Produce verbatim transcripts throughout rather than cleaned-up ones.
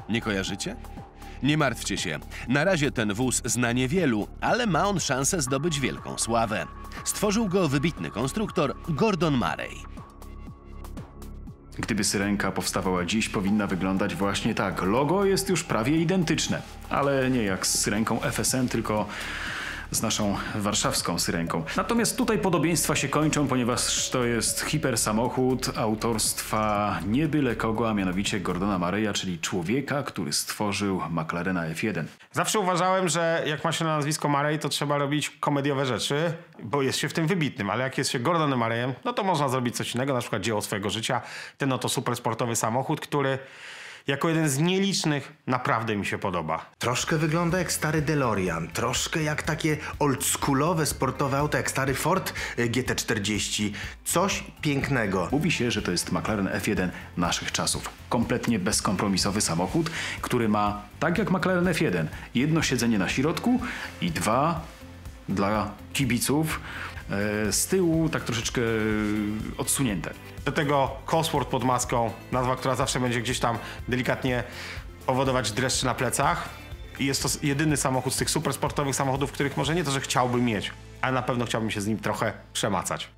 Nie kojarzycie? Nie martwcie się, na razie ten wóz zna niewielu, ale ma on szansę zdobyć wielką sławę. Stworzył go wybitny konstruktor Gordon Murray. Gdyby syrenka powstawała dziś, powinna wyglądać właśnie tak. Logo jest już prawie identyczne, ale nie jak z syrenką F S N, tylko z naszą warszawską syrenką. Natomiast tutaj podobieństwa się kończą, ponieważ to jest hipersamochód autorstwa nie byle kogo, a mianowicie Gordona Murraya, czyli człowieka, który stworzył McLarena F jeden. Zawsze uważałem, że jak ma się na nazwisko Murray, to trzeba robić komediowe rzeczy, bo jest się w tym wybitnym, ale jak jest się Gordonem Murrayem, no to można zrobić coś innego, na przykład dzieło swojego życia. Ten oto supersportowy samochód, który jako jeden z nielicznych naprawdę mi się podoba. Troszkę wygląda jak stary DeLorean, troszkę jak takie oldschoolowe sportowe auto, jak stary Ford G T czterdzieści. Coś pięknego. Mówi się, że to jest McLaren F jeden naszych czasów. Kompletnie bezkompromisowy samochód, który ma, tak jak McLaren F jeden, jedno siedzenie na środku i dwa dla kibiców e, z tyłu tak troszeczkę odsunięte. Do tego Cosworth pod maską, nazwa, która zawsze będzie gdzieś tam delikatnie powodować dreszcze na plecach. I jest to jedyny samochód z tych supersportowych samochodów, których może nie to, że chciałbym mieć, ale na pewno chciałbym się z nim trochę przemacać.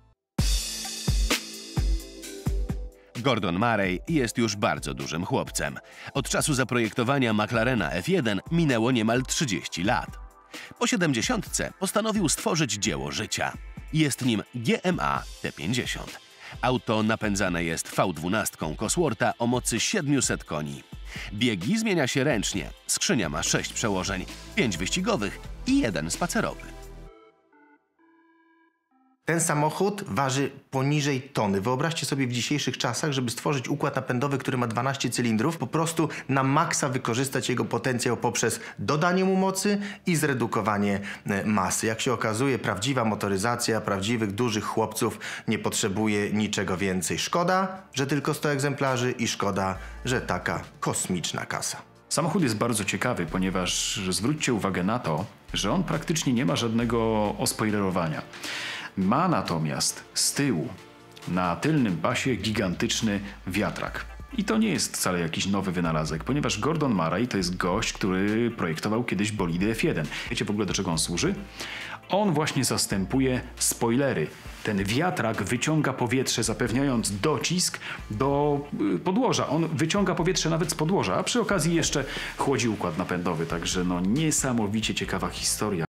Gordon Murray jest już bardzo dużym chłopcem. Od czasu zaprojektowania McLarena F jeden minęło niemal trzydzieści lat. Po siedemdziesiątce postanowił stworzyć dzieło życia. Jest nim G M A T pięćdziesiąt. Auto napędzane jest V dwanaście Coswortha o mocy siedmiuset koni. Biegi zmienia się ręcznie. Skrzynia ma sześć przełożeń, pięć wyścigowych i jeden spacerowy. Ten samochód waży poniżej tony. Wyobraźcie sobie w dzisiejszych czasach, żeby stworzyć układ napędowy, który ma dwanaście cylindrów, po prostu na maksa wykorzystać jego potencjał poprzez dodanie mu mocy i zredukowanie masy. Jak się okazuje, prawdziwa motoryzacja prawdziwych, dużych chłopców nie potrzebuje niczego więcej. Szkoda, że tylko sto egzemplarzy i szkoda, że taka kosmiczna kasa. Samochód jest bardzo ciekawy, ponieważ zwróćcie uwagę na to, że on praktycznie nie ma żadnego ospoilerowania. Ma natomiast z tyłu na tylnym pasie gigantyczny wiatrak. I to nie jest wcale jakiś nowy wynalazek, ponieważ Gordon Murray to jest gość, który projektował kiedyś bolidy F jeden. Wiecie w ogóle, do czego on służy? On właśnie zastępuje spoilery. Ten wiatrak wyciąga powietrze, zapewniając docisk do podłoża. On wyciąga powietrze nawet z podłoża, a przy okazji jeszcze chłodzi układ napędowy. Także no niesamowicie ciekawa historia.